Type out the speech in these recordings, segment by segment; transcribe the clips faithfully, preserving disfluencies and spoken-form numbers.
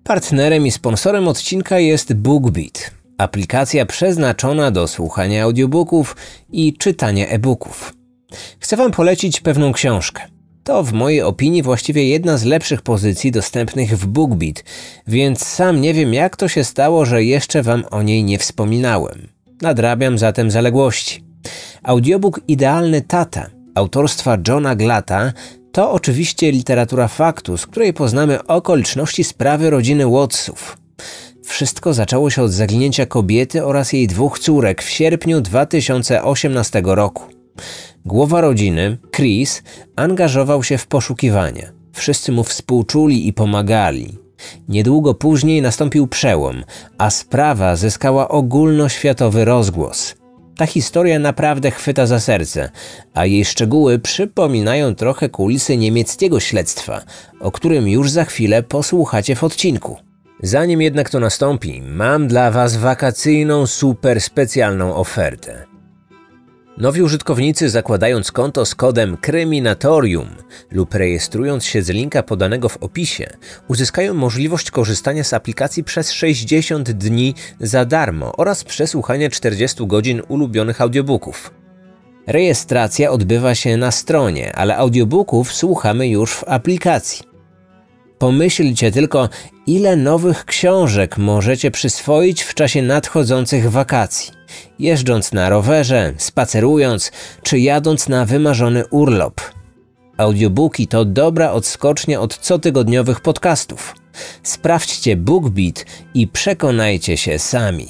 Partnerem i sponsorem odcinka jest BookBeat, aplikacja przeznaczona do słuchania audiobooków i czytania e-booków. Chcę Wam polecić pewną książkę. To w mojej opinii właściwie jedna z lepszych pozycji dostępnych w BookBeat, więc sam nie wiem, jak to się stało, że jeszcze Wam o niej nie wspominałem. Nadrabiam zatem zaległości. Audiobook Idealny Tata autorstwa Johna Glatta to oczywiście literatura faktu, z której poznamy okoliczności sprawy rodziny Wattsów. Wszystko zaczęło się od zaginięcia kobiety oraz jej dwóch córek w sierpniu dwa tysiące osiemnastego roku. Głowa rodziny, Chris, angażował się w poszukiwania. Wszyscy mu współczuli i pomagali. Niedługo później nastąpił przełom, a sprawa zyskała ogólnoświatowy rozgłos. Ta historia naprawdę chwyta za serce, a jej szczegóły przypominają trochę kulisy niemieckiego śledztwa, o którym już za chwilę posłuchacie w odcinku. Zanim jednak to nastąpi, mam dla Was wakacyjną, super specjalną ofertę. Nowi użytkownicy, zakładając konto z kodem Kryminatorium lub rejestrując się z linka podanego w opisie, uzyskają możliwość korzystania z aplikacji przez sześćdziesiąt dni za darmo oraz przesłuchania czterdziestu godzin ulubionych audiobooków. Rejestracja odbywa się na stronie, ale audiobooków słuchamy już w aplikacji. Pomyślcie tylko, ile nowych książek możecie przyswoić w czasie nadchodzących wakacji, jeżdżąc na rowerze, spacerując czy jadąc na wymarzony urlop. Audiobooki to dobra odskocznia od cotygodniowych podcastów. Sprawdźcie BookBeat i przekonajcie się sami.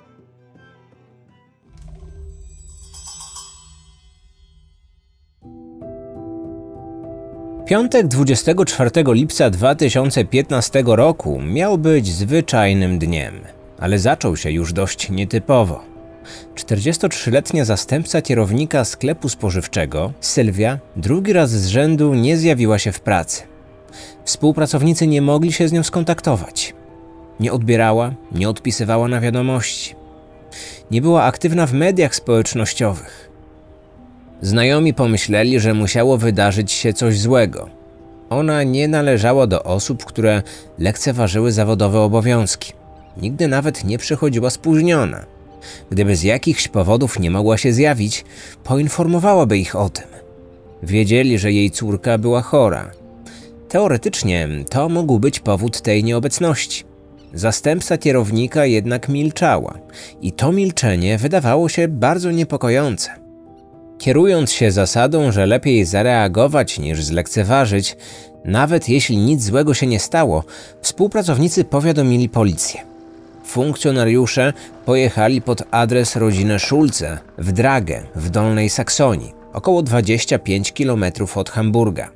Piątek dwudziestego czwartego lipca dwa tysiące piętnastego roku miał być zwyczajnym dniem, ale zaczął się już dość nietypowo. czterdziestotrzyletnia zastępca kierownika sklepu spożywczego, Sylwia, drugi raz z rzędu nie zjawiła się w pracy. Współpracownicy nie mogli się z nią skontaktować. Nie odbierała, nie odpisywała na wiadomości. Nie była aktywna w mediach społecznościowych. Znajomi pomyśleli, że musiało wydarzyć się coś złego. Ona nie należała do osób, które lekceważyły zawodowe obowiązki. Nigdy nawet nie przychodziła spóźniona. Gdyby z jakichś powodów nie mogła się zjawić, poinformowałaby ich o tym. Wiedzieli, że jej córka była chora. Teoretycznie to mógł być powód tej nieobecności. Zastępca kierownika jednak milczała i to milczenie wydawało się bardzo niepokojące. Kierując się zasadą, że lepiej zareagować niż zlekceważyć, nawet jeśli nic złego się nie stało, współpracownicy powiadomili policję. Funkcjonariusze pojechali pod adres rodziny Schulze w Dragę w Dolnej Saksonii, około dwadzieścia pięć kilometrów od Hamburga.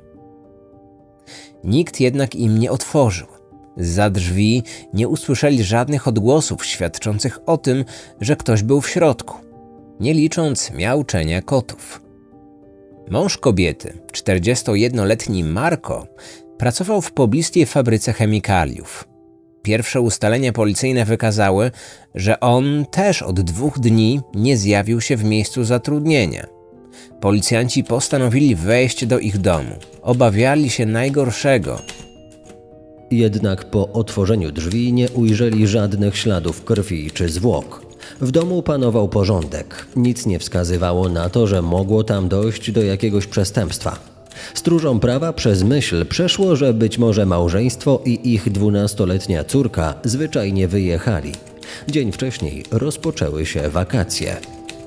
Nikt jednak im nie otworzył. Zza drzwi nie usłyszeli żadnych odgłosów świadczących o tym, że ktoś był w środku, nie licząc miauczenia kotów. Mąż kobiety, czterdziestojednoletni Marko, pracował w pobliskiej fabryce chemikaliów. Pierwsze ustalenia policyjne wykazały, że on też od dwóch dni nie zjawił się w miejscu zatrudnienia. Policjanci postanowili wejść do ich domu. Obawiali się najgorszego. Jednak po otworzeniu drzwi nie ujrzeli żadnych śladów krwi czy zwłok. W domu panował porządek. Nic nie wskazywało na to, że mogło tam dojść do jakiegoś przestępstwa. Stróżom prawa przez myśl przeszło, że być może małżeństwo i ich dwunastoletnia córka zwyczajnie wyjechali. Dzień wcześniej rozpoczęły się wakacje.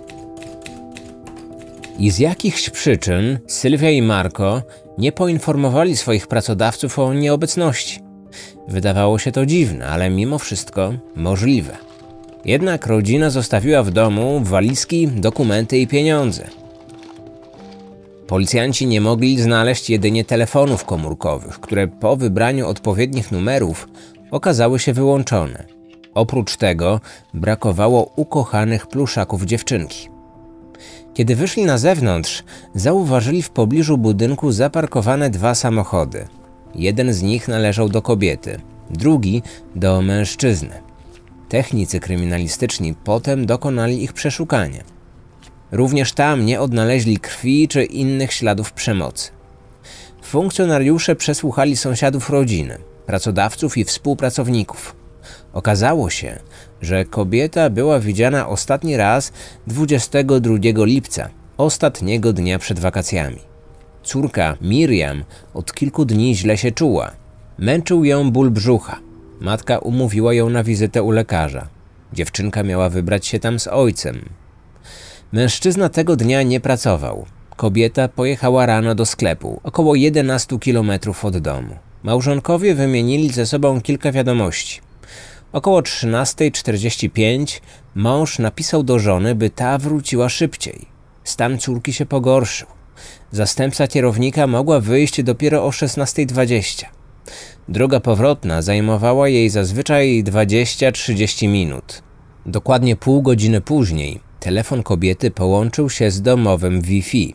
I z jakichś przyczyn Sylwia i Marko nie poinformowali swoich pracodawców o nieobecności. Wydawało się to dziwne, ale mimo wszystko możliwe. Jednak rodzina zostawiła w domu walizki, dokumenty i pieniądze. Policjanci nie mogli znaleźć jedynie telefonów komórkowych, które po wybraniu odpowiednich numerów okazały się wyłączone. Oprócz tego brakowało ukochanych pluszaków dziewczynki. Kiedy wyszli na zewnątrz, zauważyli w pobliżu budynku zaparkowane dwa samochody. Jeden z nich należał do kobiety, drugi do mężczyzny. Technicy kryminalistyczni potem dokonali ich przeszukania. Również tam nie odnaleźli krwi czy innych śladów przemocy. Funkcjonariusze przesłuchali sąsiadów rodziny. pracodawców i współpracowników. Okazało się, że kobieta była widziana ostatni raz dwudziestego drugiego lipca, ostatniego dnia przed wakacjami. Córka Miriam od kilku dni źle się czuła. Męczył ją ból brzucha. Matka umówiła ją na wizytę u lekarza. Dziewczynka miała wybrać się tam z ojcem. Mężczyzna tego dnia nie pracował. Kobieta pojechała rano do sklepu, około jedenaście kilometrów od domu. Małżonkowie wymienili ze sobą kilka wiadomości. Około trzynastej czterdzieści pięć mąż napisał do żony, by ta wróciła szybciej. Stan córki się pogorszył. Zastępca kierownika mogła wyjść dopiero o szesnastej dwadzieścia. Droga powrotna zajmowała jej zazwyczaj dwadzieścia trzydzieści minut. Dokładnie pół godziny później telefon kobiety połączył się z domowym Wi-Fi.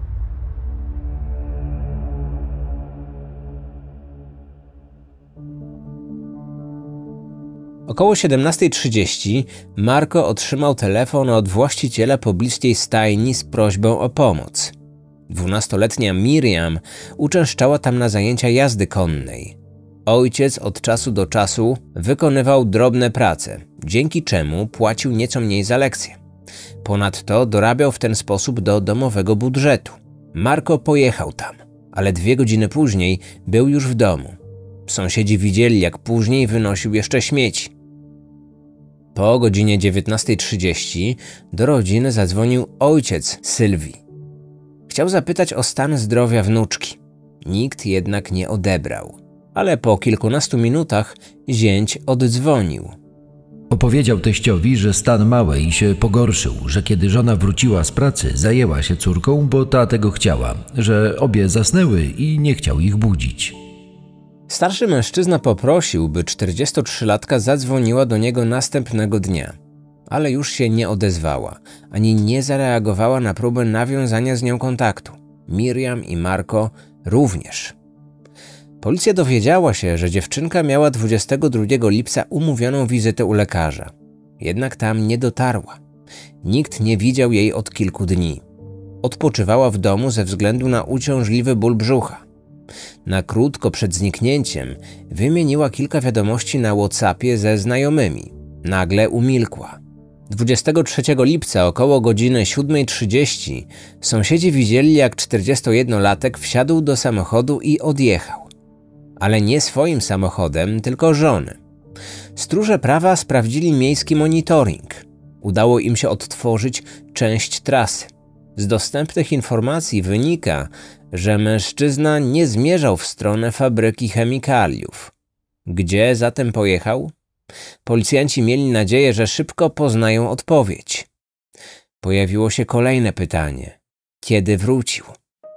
Około siedemnastej trzydzieści Marco otrzymał telefon od właściciela pobliskiej stajni z prośbą o pomoc. Dwunastoletnia Miriam uczęszczała tam na zajęcia jazdy konnej. Ojciec od czasu do czasu wykonywał drobne prace, dzięki czemu płacił nieco mniej za lekcje. Ponadto dorabiał w ten sposób do domowego budżetu. Marco pojechał tam, ale dwie godziny później był już w domu. Sąsiedzi widzieli, jak później wynosił jeszcze śmieci. Po godzinie dziewiętnastej trzydzieści do rodziny zadzwonił ojciec Sylwii. Chciał zapytać o stan zdrowia wnuczki. Nikt jednak nie odebrał, ale po kilkunastu minutach zięć oddzwonił. Opowiedział teściowi, że stan małej się pogorszył, że kiedy żona wróciła z pracy, zajęła się córką, bo ta tego chciała, że obie zasnęły i nie chciał ich budzić. Starszy mężczyzna poprosił, by czterdziestotrzylatka zadzwoniła do niego następnego dnia, ale już się nie odezwała, ani nie zareagowała na próbę nawiązania z nią kontaktu. Miriam i Marco również. Policja dowiedziała się, że dziewczynka miała dwudziestego drugiego lipca umówioną wizytę u lekarza. Jednak tam nie dotarła. Nikt nie widział jej od kilku dni. Odpoczywała w domu ze względu na uciążliwy ból brzucha. Na krótko przed zniknięciem wymieniła kilka wiadomości na WhatsAppie ze znajomymi. Nagle umilkła. dwudziestego trzeciego lipca około godziny siódmej trzydzieści sąsiedzi widzieli, jak czterdziestojednolatek wsiadł do samochodu i odjechał. Ale nie swoim samochodem, tylko żony. Stróże prawa sprawdzili miejski monitoring. Udało im się odtworzyć część trasy. Z dostępnych informacji wynika, że mężczyzna nie zmierzał w stronę fabryki chemikaliów. Gdzie zatem pojechał? Policjanci mieli nadzieję, że szybko poznają odpowiedź. Pojawiło się kolejne pytanie. Kiedy wrócił?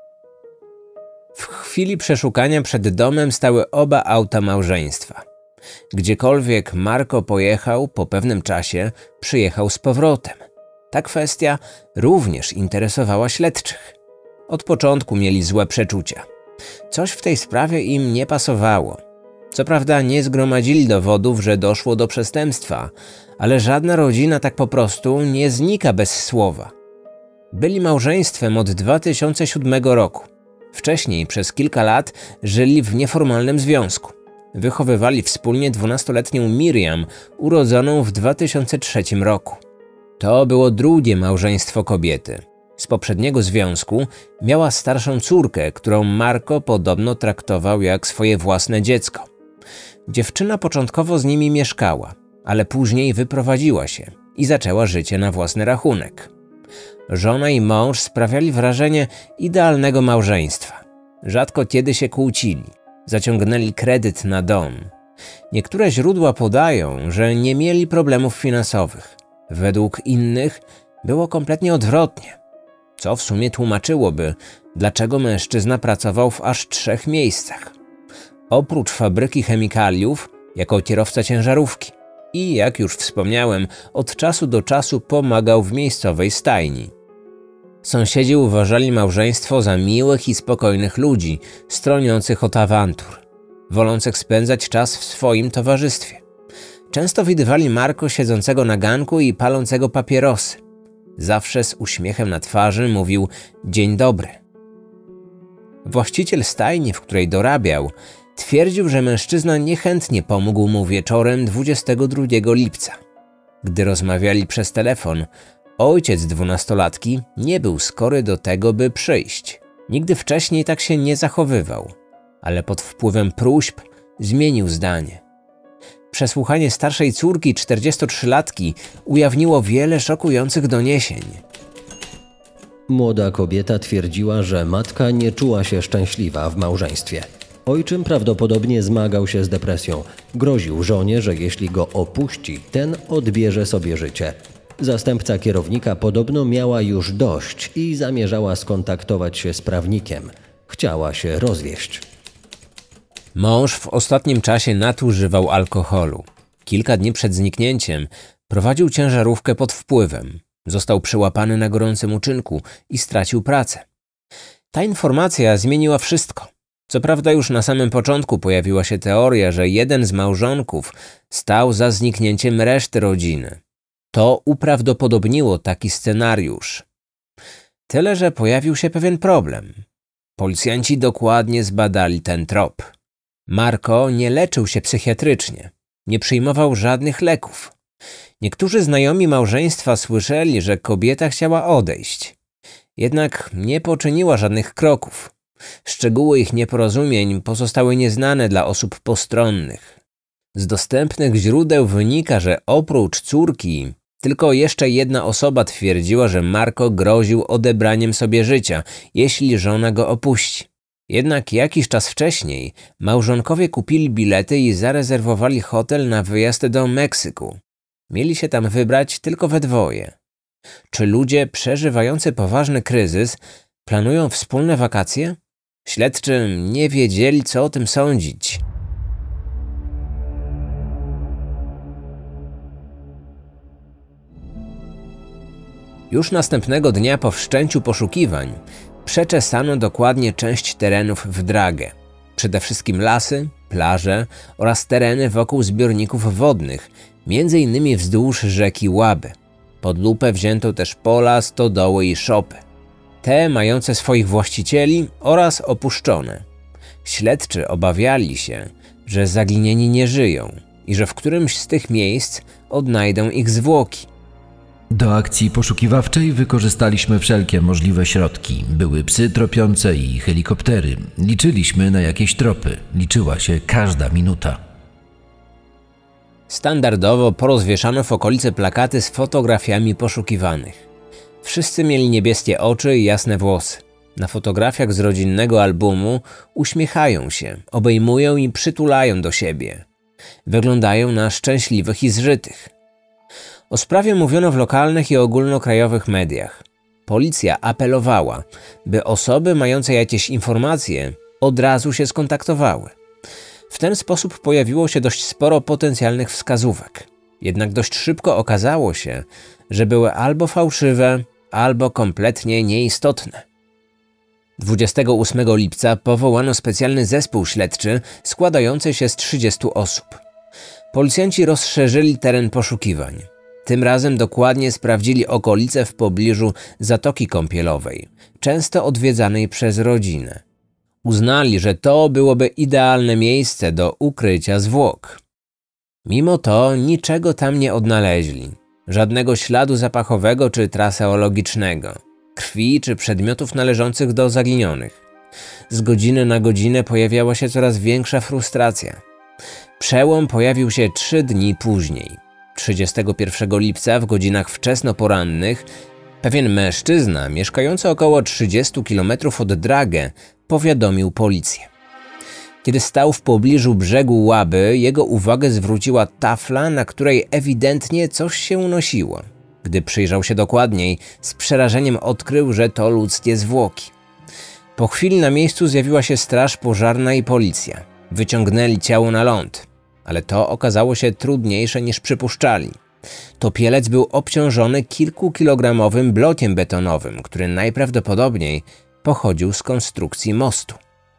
W chwili przeszukania przed domem stały oba auta małżeństwa. Gdziekolwiek Marco pojechał, po pewnym czasie przyjechał z powrotem. Ta kwestia również interesowała śledczych. Od początku mieli złe przeczucia. Coś w tej sprawie im nie pasowało. Co prawda nie zgromadzili dowodów, że doszło do przestępstwa, ale żadna rodzina tak po prostu nie znika bez słowa. Byli małżeństwem od dwa tysiące siódmego roku. Wcześniej przez kilka lat żyli w nieformalnym związku. Wychowywali wspólnie dwunastoletnią Miriam, urodzoną w dwa tysiące trzecim roku. To było drugie małżeństwo kobiety. Z poprzedniego związku miała starszą córkę, którą Marco podobno traktował jak swoje własne dziecko. Dziewczyna początkowo z nimi mieszkała, ale później wyprowadziła się i zaczęła życie na własny rachunek. Żona i mąż sprawiali wrażenie idealnego małżeństwa. Rzadko kiedy się kłócili. Zaciągnęli kredyt na dom. Niektóre źródła podają, że nie mieli problemów finansowych. Według innych było kompletnie odwrotnie. Co w sumie tłumaczyłoby, dlaczego mężczyzna pracował w aż trzech miejscach. Oprócz fabryki chemikaliów, jako kierowca ciężarówki. I, jak już wspomniałem, od czasu do czasu pomagał w miejscowej stajni. Sąsiedzi uważali małżeństwo za miłych i spokojnych ludzi, stroniących od awantur, wolących spędzać czas w swoim towarzystwie. Często widywali Marco siedzącego na ganku i palącego papierosy. Zawsze z uśmiechem na twarzy mówił: dzień dobry. Właściciel stajni, w której dorabiał, Twierdził, że mężczyzna niechętnie pomógł mu wieczorem dwudziestego drugiego lipca. Gdy rozmawiali przez telefon, ojciec dwunastolatki nie był skory do tego, by przyjść. Nigdy wcześniej tak się nie zachowywał, ale pod wpływem próśb zmienił zdanie. Przesłuchanie starszej córki czterdziestotrzylatki ujawniło wiele szokujących doniesień. Młoda kobieta twierdziła, że matka nie czuła się szczęśliwa w małżeństwie. Ojczym prawdopodobnie zmagał się z depresją. Groził żonie, że jeśli go opuści, ten odbierze sobie życie. Zastępca kierownika podobno miała już dość i zamierzała skontaktować się z prawnikiem. Chciała się rozwieść. Mąż w ostatnim czasie nadużywał alkoholu. Kilka dni przed zniknięciem prowadził ciężarówkę pod wpływem. Został przyłapany na gorącym uczynku i stracił pracę. Ta informacja zmieniła wszystko. Co prawda już na samym początku pojawiła się teoria, że jeden z małżonków stał za zniknięciem reszty rodziny. To uprawdopodobniło taki scenariusz. Tyle, że pojawił się pewien problem. Policjanci dokładnie zbadali ten trop. Marco nie leczył się psychiatrycznie, nie przyjmował żadnych leków. Niektórzy znajomi małżeństwa słyszeli, że kobieta chciała odejść. Jednak nie poczyniła żadnych kroków. Szczegóły ich nieporozumień pozostały nieznane dla osób postronnych. Z dostępnych źródeł wynika, że oprócz córki tylko jeszcze jedna osoba twierdziła, że Marco groził odebraniem sobie życia, jeśli żona go opuści. Jednak jakiś czas wcześniej małżonkowie kupili bilety i zarezerwowali hotel na wyjazd do Meksyku. Mieli się tam wybrać tylko we dwoje. Czy ludzie przeżywający poważny kryzys planują wspólne wakacje? Śledczy nie wiedzieli, co o tym sądzić. Już następnego dnia po wszczęciu poszukiwań przeczesano dokładnie część terenów w Dragę. Przede wszystkim lasy, plaże oraz tereny wokół zbiorników wodnych, między innymi wzdłuż rzeki Łaby. Pod lupę wzięto też pola, stodoły i szopy. Te mające swoich właścicieli oraz opuszczone. Śledczy obawiali się, że zaginieni nie żyją i że w którymś z tych miejsc odnajdą ich zwłoki. Do akcji poszukiwawczej wykorzystaliśmy wszelkie możliwe środki. Były psy tropiące i helikoptery. Liczyliśmy na jakieś tropy. Liczyła się każda minuta. Standardowo porozwieszano w okolicy plakaty z fotografiami poszukiwanych. Wszyscy mieli niebieskie oczy i jasne włosy. Na fotografiach z rodzinnego albumu uśmiechają się, obejmują i przytulają do siebie. Wyglądają na szczęśliwych i zżytych. O sprawie mówiono w lokalnych i ogólnokrajowych mediach. Policja apelowała, by osoby mające jakieś informacje od razu się skontaktowały. W ten sposób pojawiło się dość sporo potencjalnych wskazówek. Jednak dość szybko okazało się, że były albo fałszywe, albo kompletnie nieistotne. dwudziestego ósmego lipca powołano specjalny zespół śledczy składający się z trzydziestu osób. Policjanci rozszerzyli teren poszukiwań. Tym razem dokładnie sprawdzili okolice w pobliżu Zatoki Kąpielowej, często odwiedzanej przez rodzinę. Uznali, że to byłoby idealne miejsce do ukrycia zwłok. Mimo to niczego tam nie odnaleźli. Żadnego śladu zapachowego czy traseologicznego, krwi czy przedmiotów należących do zaginionych. Z godziny na godzinę pojawiała się coraz większa frustracja. Przełom pojawił się trzy dni później. trzydziestego pierwszego lipca w godzinach wczesnoporannych pewien mężczyzna mieszkający około trzydziestu kilometrów od Dragę powiadomił policję. Kiedy stał w pobliżu brzegu Łaby, jego uwagę zwróciła tafla, na której ewidentnie coś się unosiło. Gdy przyjrzał się dokładniej, z przerażeniem odkrył, że to ludzkie zwłoki. Po chwili na miejscu zjawiła się straż pożarna i policja. Wyciągnęli ciało na ląd, ale to okazało się trudniejsze niż przypuszczali. Topielec był obciążony kilkukilogramowym blokiem betonowym, który najprawdopodobniej pochodził z konstrukcji mostu.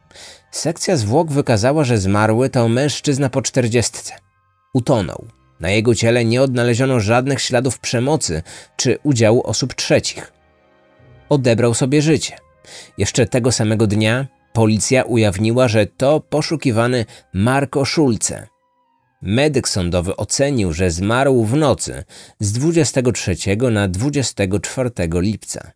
Sekcja zwłok wykazała, że zmarły to mężczyzna po czterdziestce. Utonął. Na jego ciele nie odnaleziono żadnych śladów przemocy czy udziału osób trzecich. Odebrał sobie życie. Jeszcze tego samego dnia Policja ujawniła, że to poszukiwany Marco Schulze. Medyk sądowy ocenił, że zmarł w nocy z dwudziestego trzeciego na dwudziestego czwartego lipca.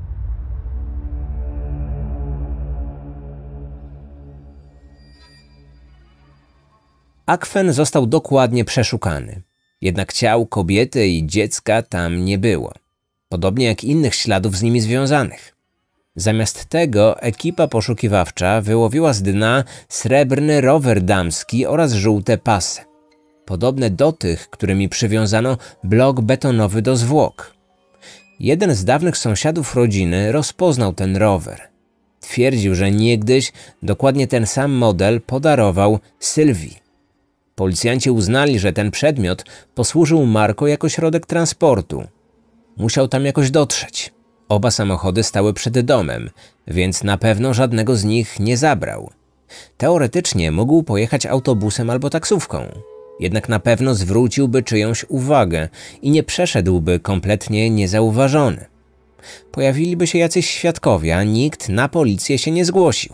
Akwen został dokładnie przeszukany, jednak ciał kobiety i dziecka tam nie było, podobnie jak innych śladów z nimi związanych. Zamiast tego ekipa poszukiwawcza wyłowiła z dna srebrny rower damski oraz żółte pasy, podobne do tych, którymi przywiązano blok betonowy do zwłok. Jeden z dawnych sąsiadów rodziny rozpoznał ten rower. Twierdził, że niegdyś dokładnie ten sam model podarował Sylwii. Policjanci uznali, że ten przedmiot posłużył Marco jako środek transportu. Musiał tam jakoś dotrzeć. Oba samochody stały przed domem, więc na pewno żadnego z nich nie zabrał. Teoretycznie mógł pojechać autobusem albo taksówką, jednak na pewno zwróciłby czyjąś uwagę i nie przeszedłby kompletnie niezauważony. Pojawiliby się jacyś świadkowie, a nikt na policję się nie zgłosił.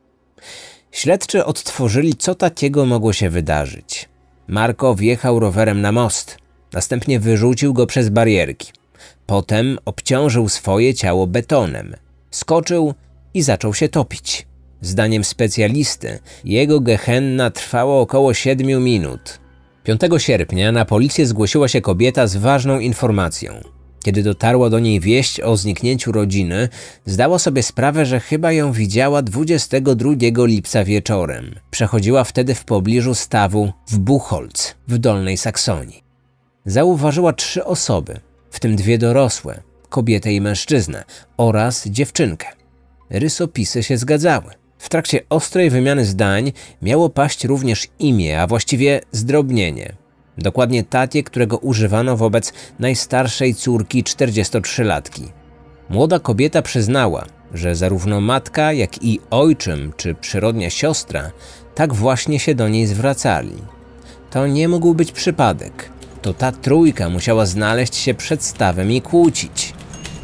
Śledczy odtworzyli, co takiego mogło się wydarzyć. Marco wjechał rowerem na most, następnie wyrzucił go przez barierki. Potem obciążył swoje ciało betonem, skoczył i zaczął się topić. Zdaniem specjalisty, jego gehenna trwało około siedmiu minut. piątego sierpnia na policję zgłosiła się kobieta z ważną informacją. Kiedy dotarła do niej wieść o zniknięciu rodziny, zdała sobie sprawę, że chyba ją widziała dwudziestego drugiego lipca wieczorem. Przechodziła wtedy w pobliżu stawu w Buchholz w Dolnej Saksonii. Zauważyła trzy osoby, w tym dwie dorosłe, kobietę i mężczyznę oraz dziewczynkę. Rysopisy się zgadzały. W trakcie ostrej wymiany zdań miało paść również imię, a właściwie zdrobnienie. Dokładnie takie, którego używano wobec najstarszej córki czterdziestotrzylatki. Młoda kobieta przyznała, że zarówno matka, jak i ojczym czy przyrodnia siostra tak właśnie się do niej zwracali. To nie mógł być przypadek. To ta trójka musiała znaleźć się przed stawem i kłócić.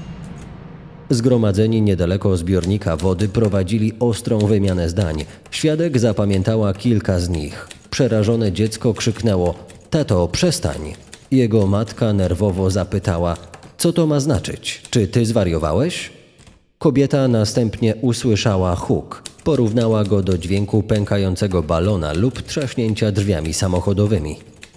Zgromadzeni niedaleko zbiornika wody prowadzili ostrą wymianę zdań. Świadek zapamiętała kilka z nich. Przerażone dziecko krzyknęło: „Tato, przestań!” Jego matka nerwowo zapytała: „Co to ma znaczyć? Czy ty zwariowałeś?” Kobieta następnie usłyszała huk. Porównała go do dźwięku pękającego balona lub trzaśnięcia drzwiami samochodowymi.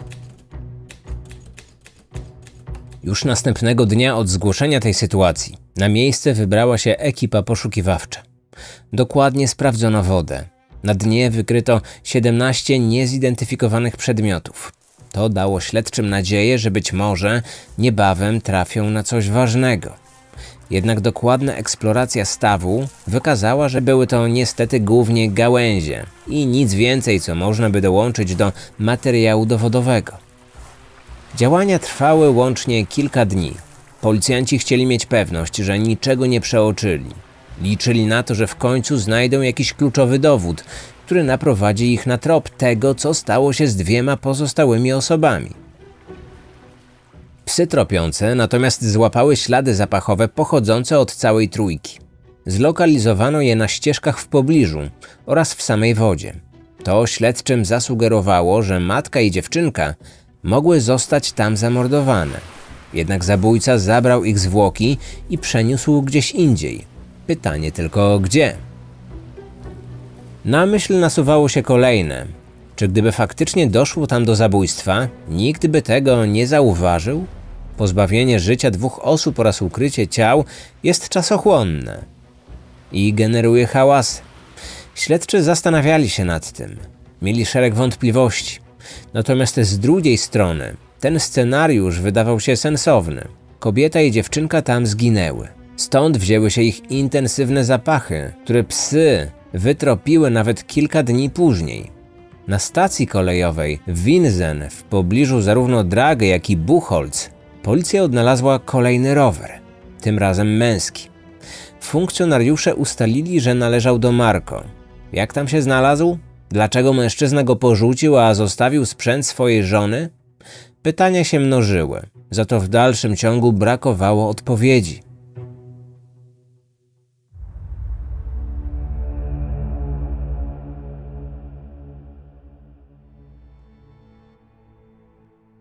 Już następnego dnia od zgłoszenia tej sytuacji na miejsce wybrała się ekipa poszukiwawcza. Dokładnie sprawdzono wodę. Na dnie wykryto siedemnaście niezidentyfikowanych przedmiotów. To dało śledczym nadzieję, że być może niebawem trafią na coś ważnego. Jednak dokładna eksploracja stawu wykazała, że były to niestety głównie gałęzie i nic więcej, co można by dołączyć do materiału dowodowego. Działania trwały łącznie kilka dni. Policjanci chcieli mieć pewność, że niczego nie przeoczyli. Liczyli na to, że w końcu znajdą jakiś kluczowy dowód, który naprowadzi ich na trop tego, co stało się z dwiema pozostałymi osobami. Psy tropiące natomiast złapały ślady zapachowe pochodzące od całej trójki. Zlokalizowano je na ścieżkach w pobliżu oraz w samej wodzie. To śledczym zasugerowało, że matka i dziewczynka mogły zostać tam zamordowane. Jednak zabójca zabrał ich zwłoki i przeniósł gdzieś indziej. Pytanie tylko gdzie? Na myśl nasuwało się kolejne. Czy gdyby faktycznie doszło tam do zabójstwa, nikt by tego nie zauważył? Pozbawienie życia dwóch osób oraz ukrycie ciał jest czasochłonne i generuje hałasy. Śledczy zastanawiali się nad tym. Mieli szereg wątpliwości. Natomiast z drugiej strony ten scenariusz wydawał się sensowny. Kobieta i dziewczynka tam zginęły. Stąd wzięły się ich intensywne zapachy, które psy wytropiły nawet kilka dni później. Na stacji kolejowej w Winsen w pobliżu zarówno Drage, jak i Buchholz policja odnalazła kolejny rower, tym razem męski. Funkcjonariusze ustalili, że należał do Marco. Jak tam się znalazł? Dlaczego mężczyzna go porzucił, a zostawił sprzęt swojej żony? Pytania się mnożyły, za to w dalszym ciągu brakowało odpowiedzi.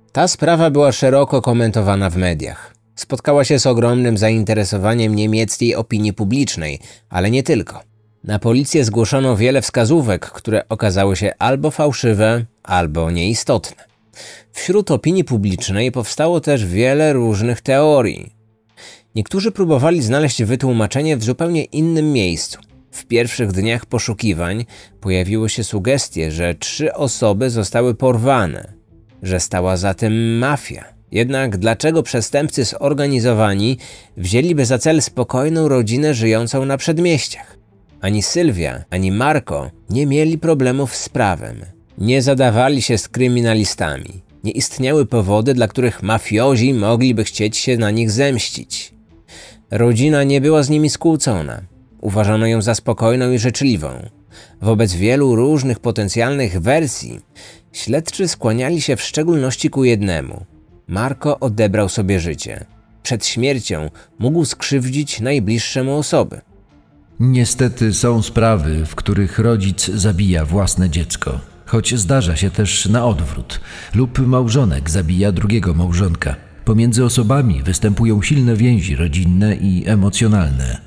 Ta sprawa była szeroko komentowana w mediach. Spotkała się z ogromnym zainteresowaniem niemieckiej opinii publicznej, ale nie tylko. Na policję zgłoszono wiele wskazówek, które okazały się albo fałszywe, albo nieistotne. Wśród opinii publicznej powstało też wiele różnych teorii. Niektórzy próbowali znaleźć wytłumaczenie w zupełnie innym miejscu. W pierwszych dniach poszukiwań pojawiły się sugestie, że trzy osoby zostały porwane, że stała za tym mafia. Jednak dlaczego przestępcy zorganizowani wzięliby za cel spokojną rodzinę żyjącą na przedmieściach? Ani Sylwia, ani Marco nie mieli problemów z prawem. Nie zadawali się z kryminalistami. Nie istniały powody, dla których mafiozi mogliby chcieć się na nich zemścić. Rodzina nie była z nimi skłócona. Uważano ją za spokojną i życzliwą. Wobec wielu różnych potencjalnych wersji śledczy skłaniali się w szczególności ku jednemu. Marco odebrał sobie życie. Przed śmiercią mógł skrzywdzić najbliższe mu osoby. Niestety są sprawy, w których rodzic zabija własne dziecko, choć zdarza się też na odwrót, lub małżonek zabija drugiego małżonka. Pomiędzy osobami występują silne więzi rodzinne i emocjonalne.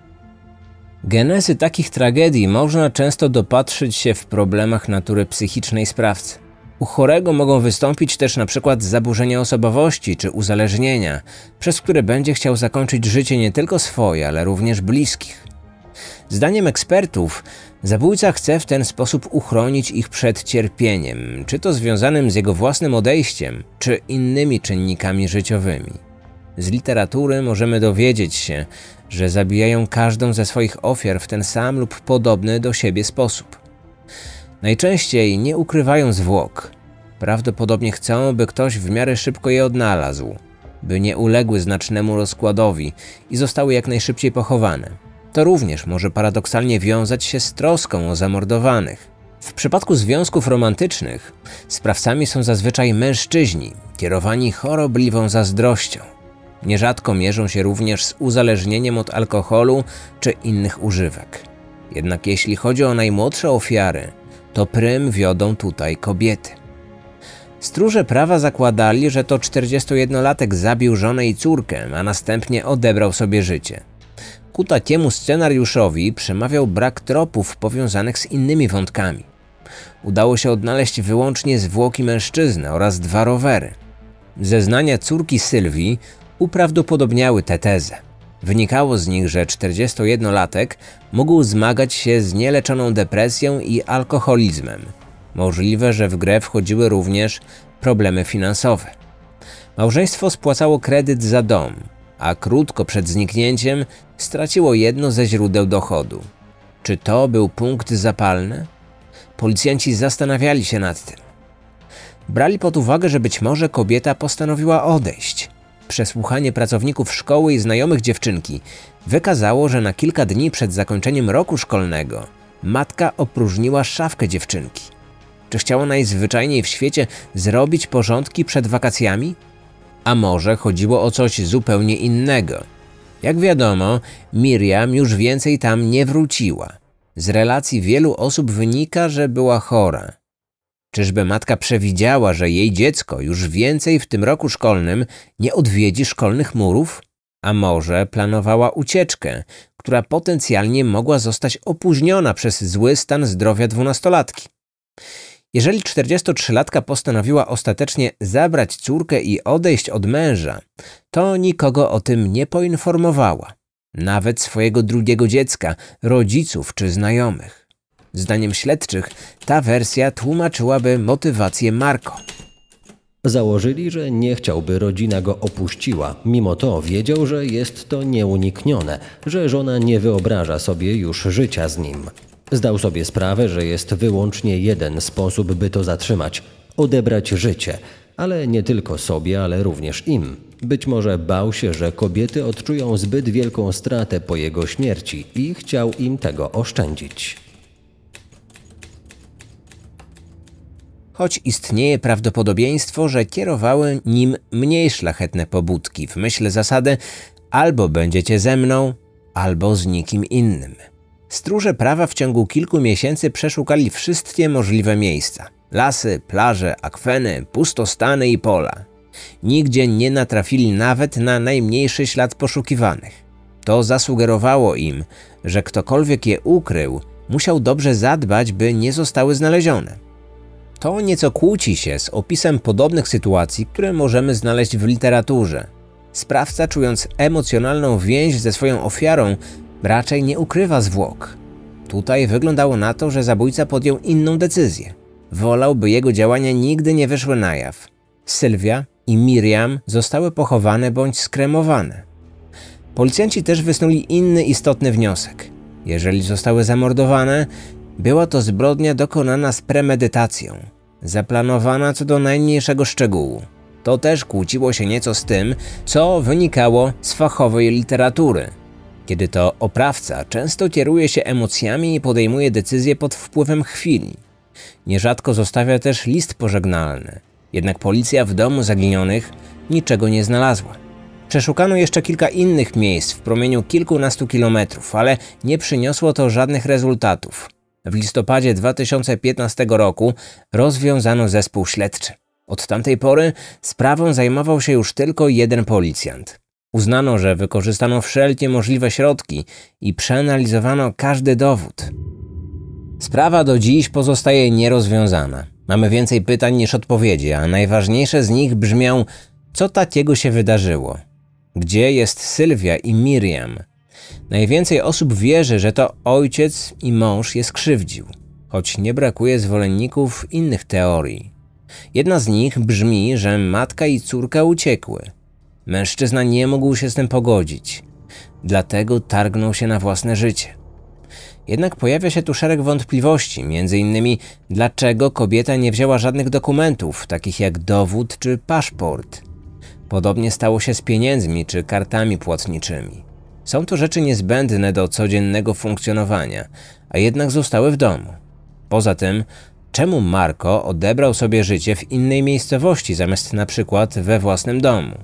Genezy takich tragedii można często dopatrzyć się w problemach natury psychicznej sprawcy. U chorego mogą wystąpić też na przykład zaburzenia osobowości czy uzależnienia, przez które będzie chciał zakończyć życie nie tylko swoje, ale również bliskich. Zdaniem ekspertów, zabójca chce w ten sposób uchronić ich przed cierpieniem, czy to związanym z jego własnym odejściem, czy innymi czynnikami życiowymi. Z literatury możemy dowiedzieć się, że zabijają każdą ze swoich ofiar w ten sam lub podobny do siebie sposób. Najczęściej nie ukrywają zwłok. Prawdopodobnie chcą, by ktoś w miarę szybko je odnalazł, by nie uległy znacznemu rozkładowi i zostały jak najszybciej pochowane. To również może paradoksalnie wiązać się z troską o zamordowanych. W przypadku związków romantycznych sprawcami są zazwyczaj mężczyźni, kierowani chorobliwą zazdrością. Nierzadko mierzą się również z uzależnieniem od alkoholu czy innych używek. Jednak jeśli chodzi o najmłodsze ofiary, to prym wiodą tutaj kobiety. Stróże prawa zakładali, że to czterdziestojednolatek zabił żonę i córkę, a następnie odebrał sobie życie. Ku takiemu scenariuszowi przemawiał brak tropów powiązanych z innymi wątkami. Udało się odnaleźć wyłącznie zwłoki mężczyzny oraz dwa rowery. Zeznania córki Sylwii uprawdopodobniały tę tezę. Wynikało z nich, że czterdziestojednolatek mógł zmagać się z nieleczoną depresją i alkoholizmem. Możliwe, że w grę wchodziły również problemy finansowe. Małżeństwo spłacało kredyt za dom, a krótko przed zniknięciem straciło jedno ze źródeł dochodu. Czy to był punkt zapalny? Policjanci zastanawiali się nad tym. Brali pod uwagę, że być może kobieta postanowiła odejść. Przesłuchanie pracowników szkoły i znajomych dziewczynki wykazało, że na kilka dni przed zakończeniem roku szkolnego matka opróżniła szafkę dziewczynki. Czy chciała najzwyczajniej w świecie zrobić porządki przed wakacjami? A może chodziło o coś zupełnie innego? Jak wiadomo, Miriam już więcej tam nie wróciła. Z relacji wielu osób wynika, że była chora. Czyżby matka przewidziała, że jej dziecko już więcej w tym roku szkolnym nie odwiedzi szkolnych murów? A może planowała ucieczkę, która potencjalnie mogła zostać opóźniona przez zły stan zdrowia dwunastolatki? Jeżeli czterdziestotrzylatka postanowiła ostatecznie zabrać córkę i odejść od męża, to nikogo o tym nie poinformowała. Nawet swojego drugiego dziecka, rodziców czy znajomych. Zdaniem śledczych ta wersja tłumaczyłaby motywację Marco. Założyli, że nie chciał, by rodzina go opuściła. Mimo to wiedział, że jest to nieuniknione, że żona nie wyobraża sobie już życia z nim. Zdał sobie sprawę, że jest wyłącznie jeden sposób, by to zatrzymać – odebrać życie. Ale nie tylko sobie, ale również im. Być może bał się, że kobiety odczują zbyt wielką stratę po jego śmierci i chciał im tego oszczędzić. Choć istnieje prawdopodobieństwo, że kierowały nim mniej szlachetne pobudki w myśl zasady albo będziecie ze mną, albo z nikim innym. Stróże prawa w ciągu kilku miesięcy przeszukali wszystkie możliwe miejsca. Lasy, plaże, akweny, pustostany i pola. Nigdzie nie natrafili nawet na najmniejszy ślad poszukiwanych. To zasugerowało im, że ktokolwiek je ukrył, musiał dobrze zadbać, by nie zostały znalezione. To nieco kłóci się z opisem podobnych sytuacji, które możemy znaleźć w literaturze. Sprawca, czując emocjonalną więź ze swoją ofiarą, raczej nie ukrywa zwłok. Tutaj wyglądało na to, że zabójca podjął inną decyzję. Wolał, by jego działania nigdy nie wyszły na jaw. Sylwia i Miriam zostały pochowane bądź skremowane. Policjanci też wysnuli inny istotny wniosek. Jeżeli zostały zamordowane, była to zbrodnia dokonana z premedytacją, zaplanowana co do najmniejszego szczegółu. To też kłóciło się nieco z tym, co wynikało z fachowej literatury. Kiedy to oprawca często kieruje się emocjami i podejmuje decyzje pod wpływem chwili. Nierzadko zostawia też list pożegnalny, jednak policja w domu zaginionych niczego nie znalazła. Przeszukano jeszcze kilka innych miejsc w promieniu kilkunastu kilometrów, ale nie przyniosło to żadnych rezultatów. W listopadzie dwa tysiące piętnastego roku rozwiązano zespół śledczy. Od tamtej pory sprawą zajmował się już tylko jeden policjant. Uznano, że wykorzystano wszelkie możliwe środki i przeanalizowano każdy dowód. Sprawa do dziś pozostaje nierozwiązana. Mamy więcej pytań niż odpowiedzi, a najważniejsze z nich brzmią: co takiego się wydarzyło? Gdzie jest Sylwia i Miriam? Najwięcej osób wierzy, że to ojciec i mąż je skrzywdził, choć nie brakuje zwolenników innych teorii. Jedna z nich brzmi, że matka i córka uciekły. Mężczyzna nie mógł się z tym pogodzić, dlatego targnął się na własne życie. Jednak pojawia się tu szereg wątpliwości, między innymi dlaczego kobieta nie wzięła żadnych dokumentów, takich jak dowód czy paszport. Podobnie stało się z pieniędzmi czy kartami płatniczymi. Są to rzeczy niezbędne do codziennego funkcjonowania, a jednak zostały w domu. Poza tym, czemu Marco odebrał sobie życie w innej miejscowości zamiast na przykład we własnym domu?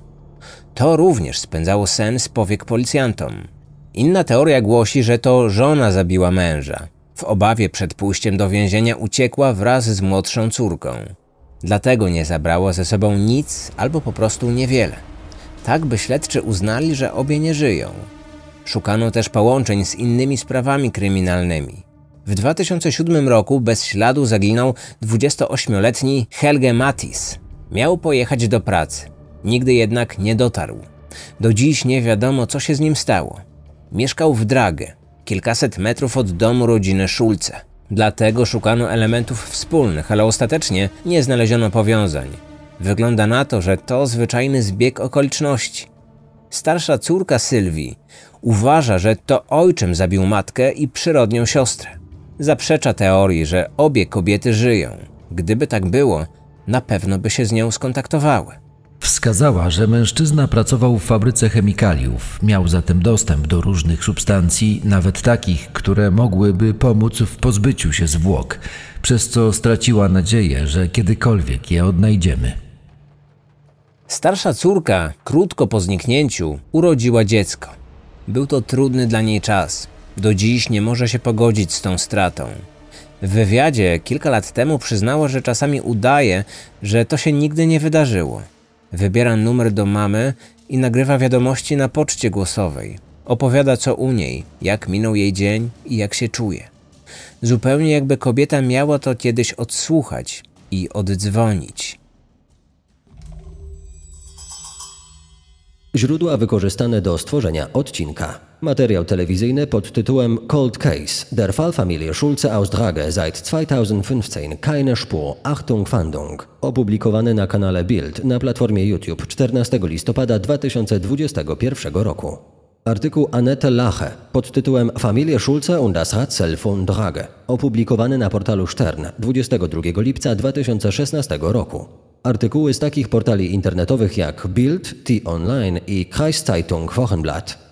To również spędzało sen z powiek policjantom. Inna teoria głosi, że to żona zabiła męża. W obawie przed pójściem do więzienia uciekła wraz z młodszą córką. Dlatego nie zabrała ze sobą nic albo po prostu niewiele. Tak by śledczy uznali, że obie nie żyją. Szukano też połączeń z innymi sprawami kryminalnymi. W dwa tysiące siódmym roku bez śladu zaginął dwudziestoośmioletni Helge Mattis. Miał pojechać do pracy. Nigdy jednak nie dotarł. Do dziś nie wiadomo, co się z nim stało. Mieszkał w Drage, kilkaset metrów od domu rodziny Schulze. Dlatego szukano elementów wspólnych, ale ostatecznie nie znaleziono powiązań. Wygląda na to, że to zwyczajny zbieg okoliczności. Starsza córka Sylwii uważa, że to ojczym zabił matkę i przyrodnią siostrę. Zaprzecza teorii, że obie kobiety żyją. Gdyby tak było, na pewno by się z nią skontaktowały. Wskazała, że mężczyzna pracował w fabryce chemikaliów, miał zatem dostęp do różnych substancji, nawet takich, które mogłyby pomóc w pozbyciu się zwłok, przez co straciła nadzieję, że kiedykolwiek je odnajdziemy. Starsza córka, krótko po zniknięciu, urodziła dziecko. Był to trudny dla niej czas. Do dziś nie może się pogodzić z tą stratą. W wywiadzie kilka lat temu przyznała, że czasami udaje, że to się nigdy nie wydarzyło. Wybiera numer do mamy i nagrywa wiadomości na poczcie głosowej. Opowiada, co u niej, jak minął jej dzień i jak się czuje. Zupełnie jakby kobieta miała to kiedyś odsłuchać i oddzwonić. Źródła wykorzystane do stworzenia odcinka. Materiał telewizyjny pod tytułem Cold Case. Der Fall Familie Schulze aus Drage seit zweitausendfünfzehn keine Spur. Achtung Fahndung. Opublikowany na kanale Bild na platformie YouTube czternastego listopada dwa tysiące dwudziestego pierwszego roku. Artykuł Annette Lache pod tytułem Familie Schulze und das Rätsel von Drage. Opublikowany na portalu Stern dwudziestego drugiego lipca dwa tysiące szesnastego roku. Artykuły z takich portali internetowych jak Bild, T-Online i Kreiszeitung Wochenblatt.